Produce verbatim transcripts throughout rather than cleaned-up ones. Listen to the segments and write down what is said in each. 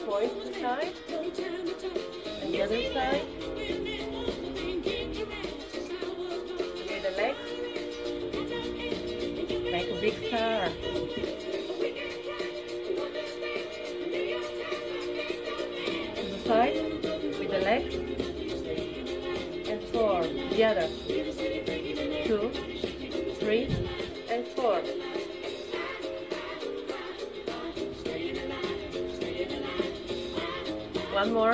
point to the side, and the other side, with the legs, make a big star. To the side, with the legs, and four, the other, two, three, and four. One more,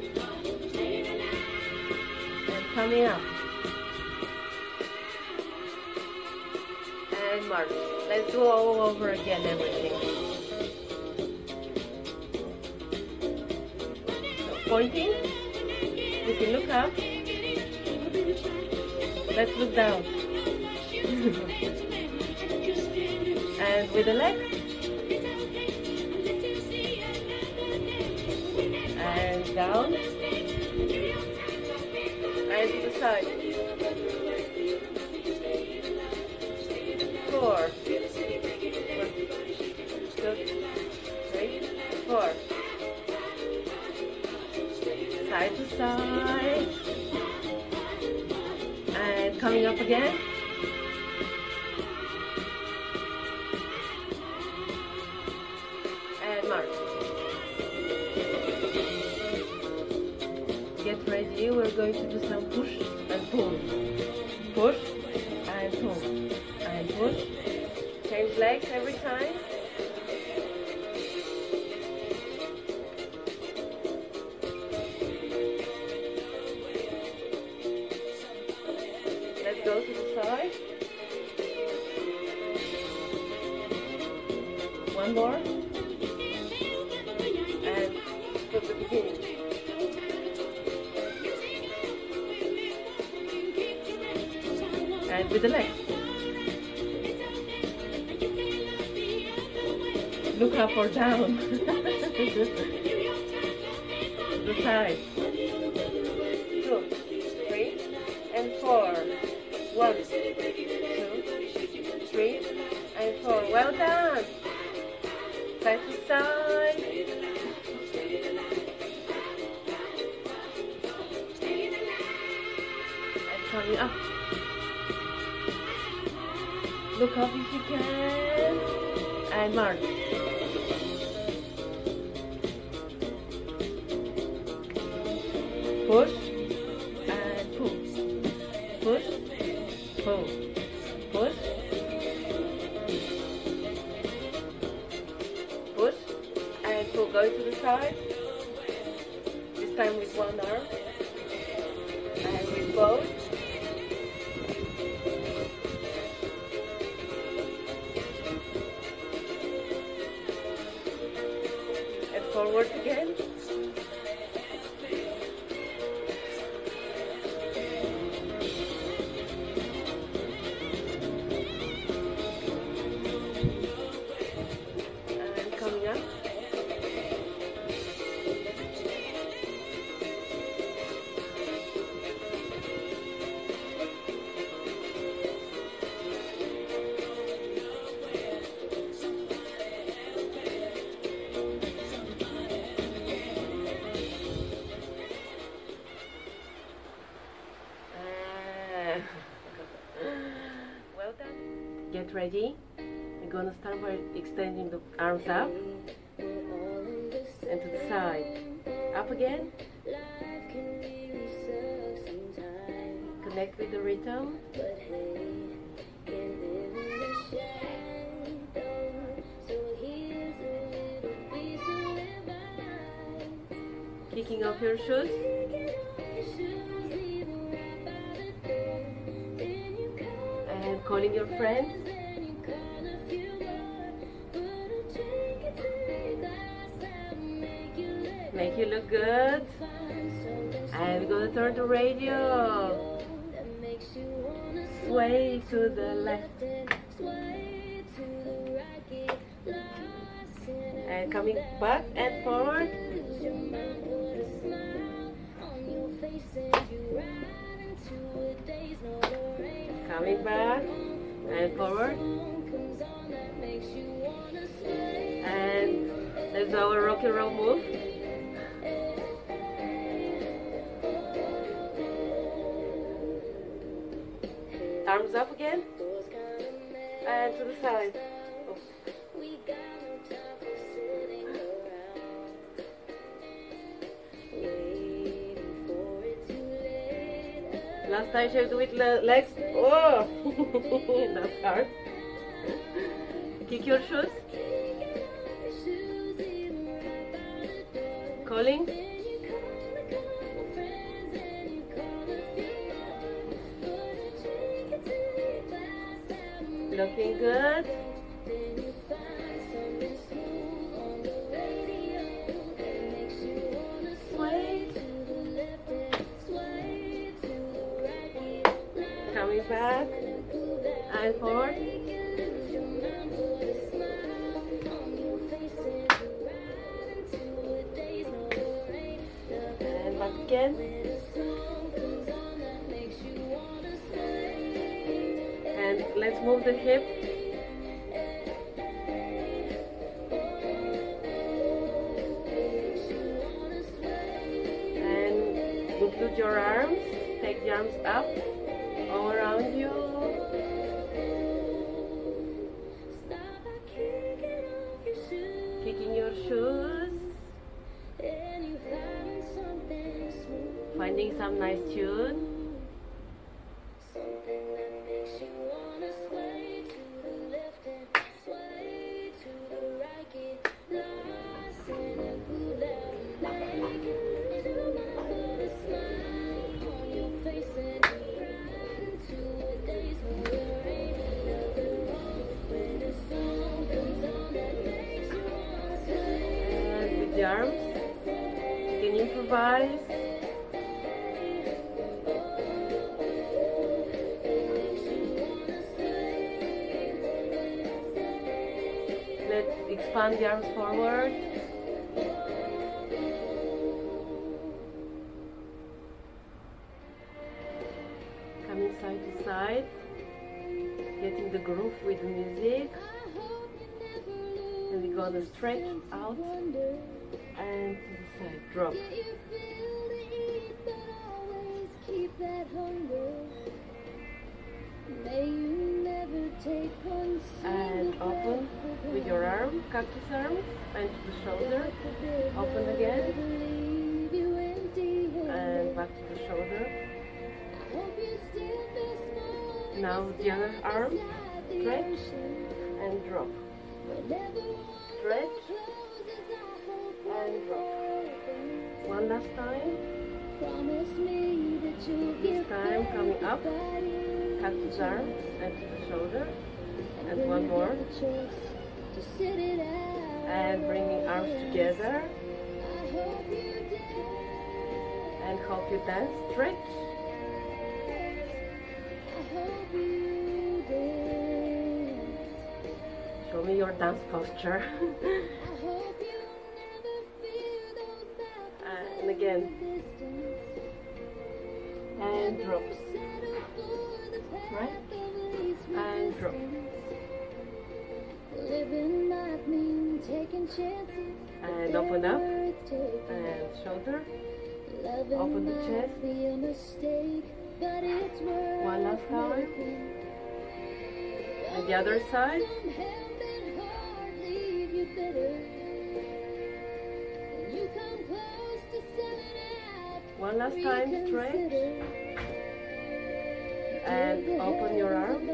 and coming up, and march. Let's do all over again everything. So pointing, you can look up. Let's look down. And with the legs. And down. And to the side. Four. One, two, three, four. Side to side. And coming up again. And march. Get ready, we're going to do some push and pull. Push and pull. And push. Change legs every time. Let's go to the side. One more. And from the beginning. And with the legs. Look up or down. The side. Two, three, and four. One, two, three, and four. Well done. Side to side. And coming up. Look up if you can. And march. Push and pull. Push, pull. Push. Push and pull. Go to the side. This time with one arm. And with both. And forward again. Well done. Get ready. We're gonna start by extending the arms up and to the side. Up again. Connect with the rhythm. Kicking off your shoes. And calling your friends. Make you look good. And we're gonna turn the radio. Sway to the left. And coming back and forward. Coming back and forward. And there's our rock and roll move. Arms up again. And to the side. Oh. Last time she have to do with the legs. Oh, that's hard. Kick your shoes. Calling. Looking good. Coming back and forward. And back again. And let's move the hip. And include your arms. Take the arms up. All around you. Kicking your shoes. Finding some nice tune. The arms, you can improvise. Let's expand the arms forward. Coming side to side, getting the groove with the music. And we're gonna stretch out. And to the side, drop. And open with your arm, cactus arms, and to the shoulder. Open again. And back to the shoulder. Now the other arm, stretch and drop. Stretch and drop. One last time. This time coming up, cactus arms and to the shoulder. And one more. And bringing arms together. And hope you dance. Stretch. Show me your dance posture. And again. And drop. Right? And drop. And open up. And shoulder. Open the chest. One last time. And the other side. One last time, stretch. And open your arm.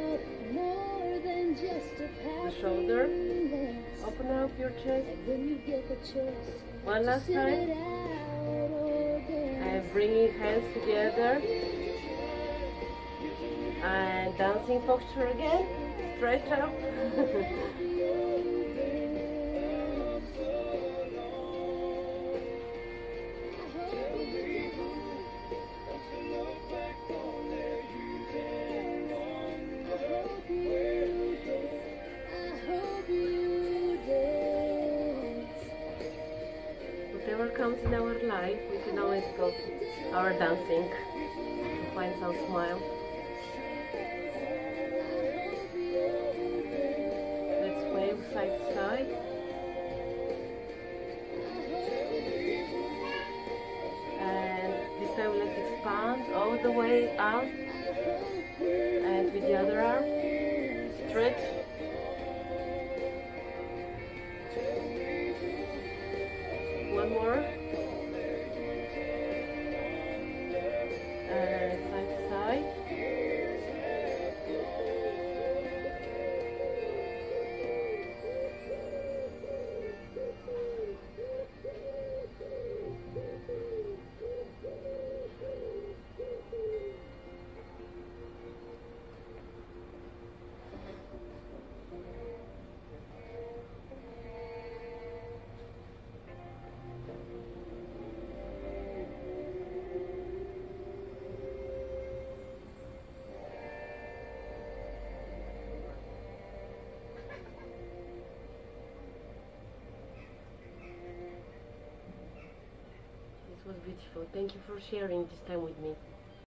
The shoulder. Open up your chest. One last time. And bringing hands together. And dancing posture again. Stretch up. Whatever comes in our life, we can always go to our dancing to find some smile. Let's wave side to side. And this time let's expand all the way out. And with the other one more. And side to side. Was beautiful. Thank you for sharing this time with me.